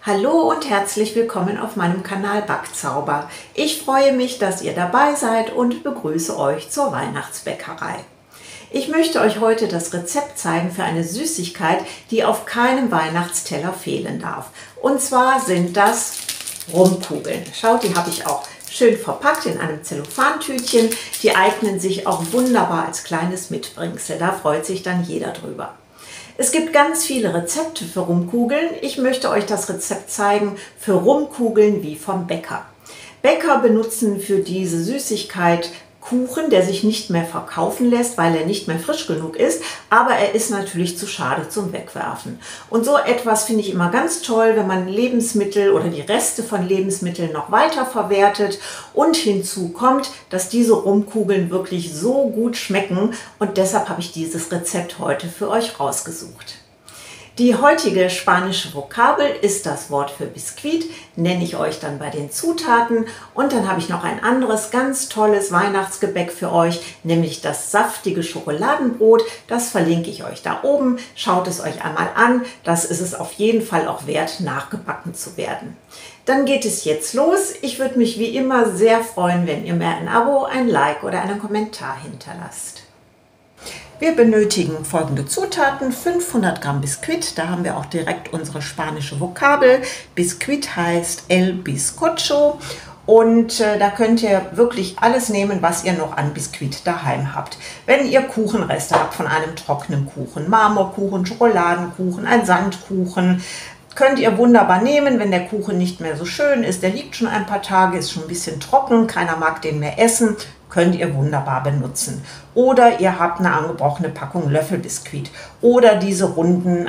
Hallo und herzlich willkommen auf meinem Kanal Backzauber. Ich freue mich, dass ihr dabei seid und begrüße euch zur Weihnachtsbäckerei. Ich möchte euch heute das Rezept zeigen für eine Süßigkeit, die auf keinem Weihnachtsteller fehlen darf. Und zwar sind das Rumkugeln. Schaut, die habe ich auch schön verpackt in einem Zellophantütchen. Die eignen sich auch wunderbar als kleines Mitbringsel. Da freut sich dann jeder drüber. Es gibt ganz viele Rezepte für Rumkugeln. Ich möchte euch das Rezept zeigen für Rumkugeln wie vom Bäcker. Bäcker benutzen für diese Süßigkeit Kuchen, der sich nicht mehr verkaufen lässt, weil er nicht mehr frisch genug ist, aber er ist natürlich zu schade zum Wegwerfen. Und so etwas finde ich immer ganz toll, wenn man Lebensmittel oder die Reste von Lebensmitteln noch weiter verwertet und hinzu kommt, dass diese Rumkugeln wirklich so gut schmecken und deshalb habe ich dieses Rezept heute für euch rausgesucht. Die heutige spanische Vokabel ist das Wort für Biskuit, nenne ich euch dann bei den Zutaten. Und dann habe ich noch ein anderes ganz tolles Weihnachtsgebäck für euch, nämlich das saftige Schokoladenbrot. Das verlinke ich euch da oben. Schaut es euch einmal an. Das ist es auf jeden Fall auch wert, nachgebacken zu werden. Dann geht es jetzt los. Ich würde mich wie immer sehr freuen, wenn ihr mir ein Abo, ein Like oder einen Kommentar hinterlasst. Wir benötigen folgende Zutaten: 500 Gramm Biskuit, da haben wir auch direkt unsere spanische Vokabel. Biskuit heißt El Bizcocho und da könnt ihr wirklich alles nehmen, was ihr noch an Biskuit daheim habt. Wenn ihr Kuchenreste habt von einem trockenen Kuchen, Marmorkuchen, Schokoladenkuchen, ein Sandkuchen, könnt ihr wunderbar nehmen, wenn der Kuchen nicht mehr so schön ist, der liegt schon ein paar Tage, ist schon ein bisschen trocken, keiner mag den mehr essen, könnt ihr wunderbar benutzen. Oder ihr habt eine angebrochene Packung Löffelbiskuit oder diese runden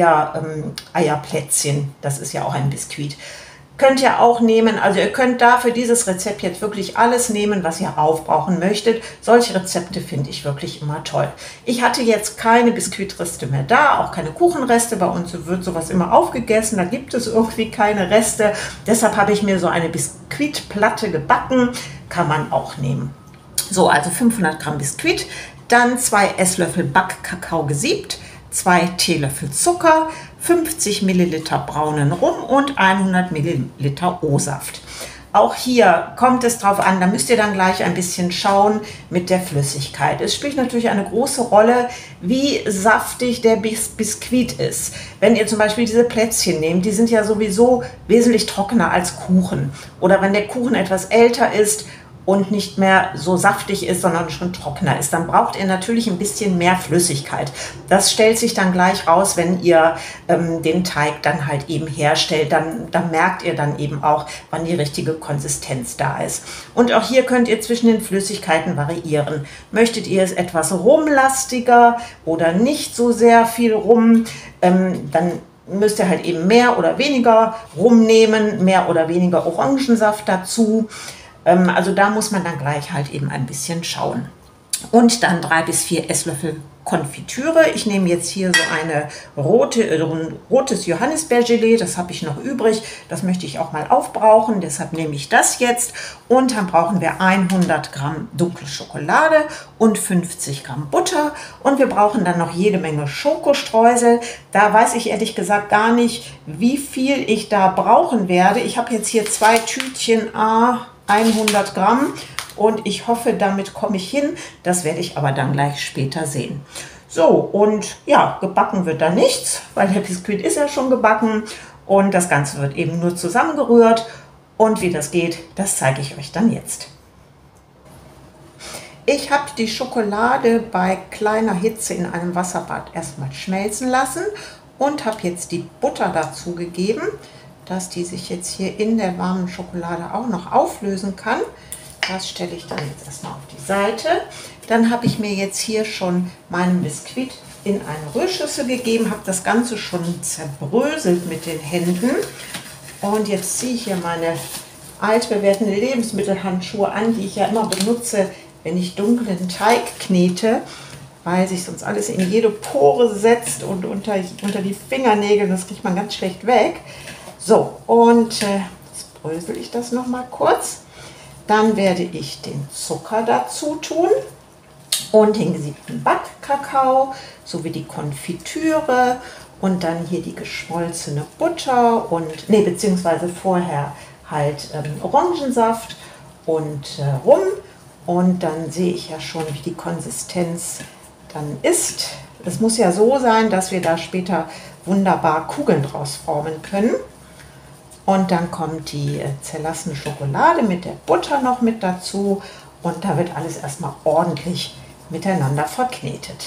Eierplätzchen, das ist ja auch ein Biskuit. Könnt ihr auch nehmen, also ihr könnt da für dieses Rezept jetzt wirklich alles nehmen, was ihr aufbrauchen möchtet. Solche Rezepte finde ich wirklich immer toll. Ich hatte jetzt keine Biskuitreste mehr da, auch keine Kuchenreste. Bei uns wird sowas immer aufgegessen, da gibt es irgendwie keine Reste. Deshalb habe ich mir so eine Biskuitplatte gebacken, kann man auch nehmen. So, also 500 Gramm Biskuit, dann 2 Esslöffel Backkakao gesiebt, 2 Teelöffel Zucker, 50 Milliliter braunen Rum und 100 Milliliter O-Saft. Auch hier kommt es drauf an, da müsst ihr dann gleich ein bisschen schauen mit der Flüssigkeit. Es spielt natürlich eine große Rolle, wie saftig der Biskuit ist. Wenn ihr zum Beispiel diese Plätzchen nehmt, die sind ja sowieso wesentlich trockener als Kuchen. Oder wenn der Kuchen etwas älter ist und nicht mehr so saftig ist, sondern schon trockener ist, dann braucht ihr natürlich ein bisschen mehr Flüssigkeit. Das stellt sich dann gleich raus, wenn ihr den Teig dann halt eben herstellt. Dann merkt ihr dann eben auch, wann die richtige Konsistenz da ist. Und auch hier könnt ihr zwischen den Flüssigkeiten variieren. Möchtet ihr es etwas rumlastiger oder nicht so sehr viel Rum, dann müsst ihr halt eben mehr oder weniger Rum nehmen, mehr oder weniger Orangensaft dazu. Also da muss man dann gleich halt eben ein bisschen schauen. Und dann 3 bis 4 Esslöffel Konfitüre. Ich nehme jetzt hier so ein rotes Johannisbeergelee, das habe ich noch übrig. Das möchte ich auch mal aufbrauchen, deshalb nehme ich das jetzt. Und dann brauchen wir 100 Gramm dunkle Schokolade und 50 Gramm Butter. Und wir brauchen dann noch jede Menge Schokostreusel. Da weiß ich ehrlich gesagt gar nicht, wie viel ich da brauchen werde. Ich habe jetzt hier 2 Tütchen 100 Gramm und ich hoffe, damit komme ich hin. Das werde ich aber dann gleich später sehen. So, und ja, gebacken wird da nichts, weil der Biskuit ist ja schon gebacken und das Ganze wird eben nur zusammengerührt. Und wie das geht, das zeige ich euch dann jetzt. Ich habe die Schokolade bei kleiner Hitze in einem Wasserbad erstmal schmelzen lassen und habe jetzt die Butter dazu gegeben, dass die sich jetzt hier in der warmen Schokolade auch noch auflösen kann. Das stelle ich dann jetzt erstmal auf die Seite. Dann habe ich mir jetzt hier schon meinen Biskuit in eine Rührschüssel gegeben, habe das Ganze schon zerbröselt mit den Händen. Und jetzt ziehe ich hier meine altbewährten Lebensmittelhandschuhe an, die ich ja immer benutze, wenn ich dunklen Teig knete, weil sich sonst alles in jede Pore setzt und unter die Fingernägel, das kriegt man ganz schlecht weg. So, und jetzt brösel ich das noch mal kurz. Dann werde ich den Zucker dazu tun und den gesiebten Backkakao sowie die Konfitüre Und dann hier die geschmolzene Butter und, nee, beziehungsweise vorher halt Orangensaft und Rum. Und dann sehe ich ja schon, wie die Konsistenz dann ist. Es muss ja so sein, dass wir da später wunderbar Kugeln draus formen können. Und dann kommt die zerlassene Schokolade mit der Butter noch mit dazu. Und da wird alles erstmal ordentlich miteinander verknetet.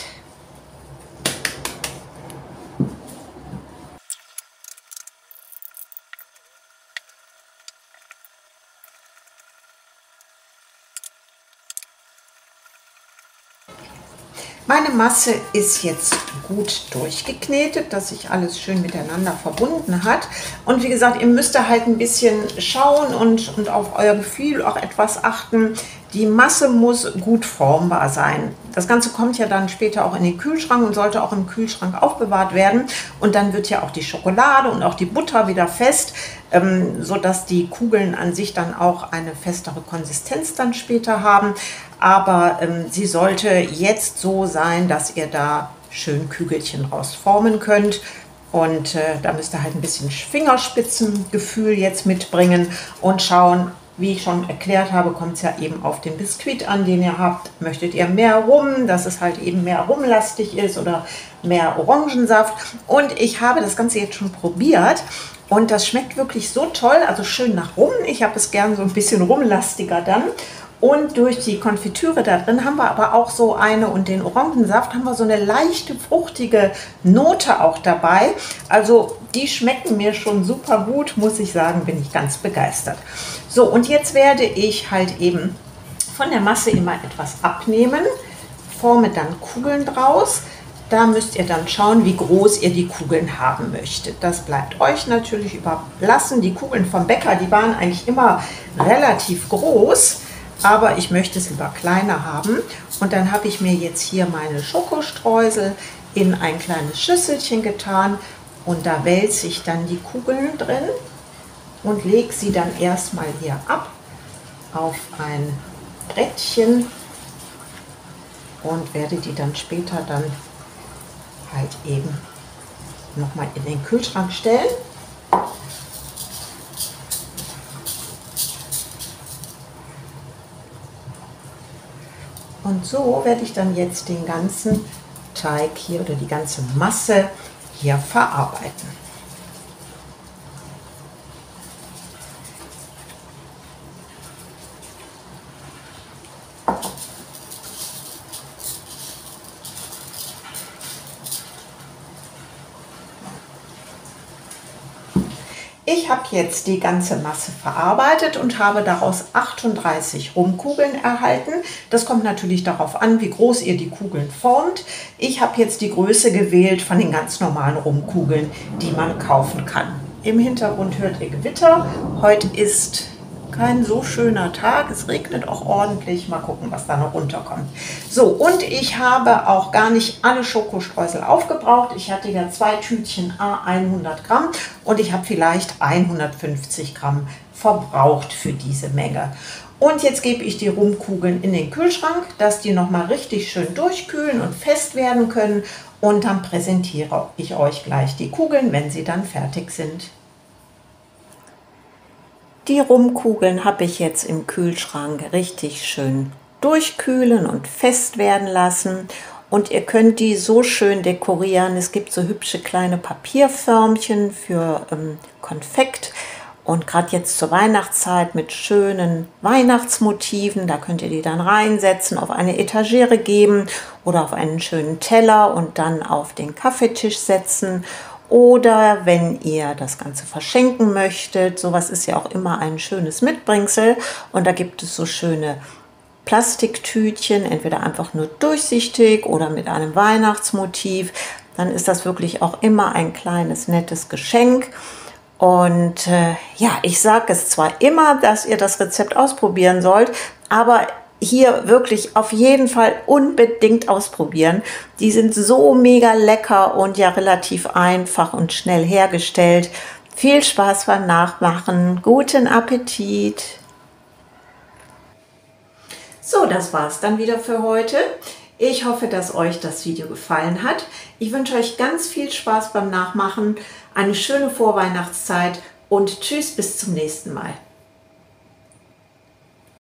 Meine Masse ist jetzt gut durchgeknetet, dass sich alles schön miteinander verbunden hat. Und wie gesagt, ihr müsst da halt ein bisschen schauen und auf euer Gefühl auch etwas achten. Die Masse muss gut formbar sein. Das Ganze kommt ja dann später auch in den Kühlschrank und sollte auch im Kühlschrank aufbewahrt werden. Und dann wird ja auch die Schokolade und auch die Butter wieder fest, sodass die Kugeln an sich dann auch eine festere Konsistenz dann später haben. Aber sie sollte jetzt so sein, dass ihr da schön Kügelchen raus formen könnt. Und da müsst ihr halt ein bisschen Fingerspitzengefühl jetzt mitbringen und schauen. Wie ich schon erklärt habe, kommt es ja eben auf den Biskuit an, den ihr habt. Möchtet ihr mehr Rum, dass es halt eben mehr rumlastig ist oder mehr Orangensaft? Und ich habe das Ganze jetzt schon probiert und das schmeckt wirklich so toll, also schön nach Rum. Ich habe es gern so ein bisschen rumlastiger dann. Und durch die Konfitüre da drin haben wir aber auch so eine und den Orangensaft haben wir so eine leichte, fruchtige Note auch dabei. Also die schmecken mir schon super gut, muss ich sagen, bin ich ganz begeistert. So, und jetzt werde ich halt eben von der Masse immer etwas abnehmen, forme dann Kugeln draus. Da müsst ihr dann schauen, wie groß ihr die Kugeln haben möchtet. Das bleibt euch natürlich überlassen. Die Kugeln vom Bäcker, die waren eigentlich immer relativ groß. Aber ich möchte es lieber kleiner haben. Und dann habe ich mir jetzt hier meine Schokostreusel in ein kleines Schüsselchen getan. Und da wälze ich dann die Kugeln drin und lege sie dann erstmal hier ab auf ein Brettchen und werde die dann später dann halt eben nochmal in den Kühlschrank stellen. Und so werde ich dann jetzt den ganzen Teig hier oder die ganze Masse hier verarbeiten. Ich habe jetzt die ganze Masse verarbeitet und habe daraus 38 Rumkugeln erhalten. Das kommt natürlich darauf an, wie groß ihr die Kugeln formt. Ich habe jetzt die Größe gewählt von den ganz normalen Rumkugeln, die man kaufen kann. Im Hintergrund hört ihr Gewitter. Heute ist kein so schöner Tag. Es regnet auch ordentlich. Mal gucken, was da noch runterkommt. So, und ich habe auch gar nicht alle Schokostreusel aufgebraucht. Ich hatte ja 2 Tütchen à 100 Gramm und ich habe vielleicht 150 Gramm verbraucht für diese Menge. Und jetzt gebe ich die Rumkugeln in den Kühlschrank, dass die nochmal richtig schön durchkühlen und fest werden können. Und dann präsentiere ich euch gleich die Kugeln, wenn sie dann fertig sind. Die Rumkugeln habe ich jetzt im Kühlschrank richtig schön durchkühlen und fest werden lassen. Und ihr könnt die so schön dekorieren. Es gibt so hübsche kleine Papierförmchen für Konfekt. Und gerade jetzt zur Weihnachtszeit mit schönen Weihnachtsmotiven, da könnt ihr die dann reinsetzen, auf eine Etagere geben oder auf einen schönen Teller und dann auf den Kaffeetisch setzen. Oder wenn ihr das Ganze verschenken möchtet, sowas ist ja auch immer ein schönes Mitbringsel. Und da gibt es so schöne Plastiktütchen, entweder einfach nur durchsichtig oder mit einem Weihnachtsmotiv. Dann ist das wirklich auch immer ein kleines, nettes Geschenk. Und ja, ich sage es zwar immer, dass ihr das Rezept ausprobieren sollt, aber hier wirklich auf jeden Fall unbedingt ausprobieren. Die sind so mega lecker und ja relativ einfach und schnell hergestellt. Viel Spaß beim Nachmachen. Guten Appetit! So, das war's dann wieder für heute. Ich hoffe, dass euch das Video gefallen hat. Ich wünsche euch ganz viel Spaß beim Nachmachen, eine schöne Vorweihnachtszeit und tschüss, bis zum nächsten Mal.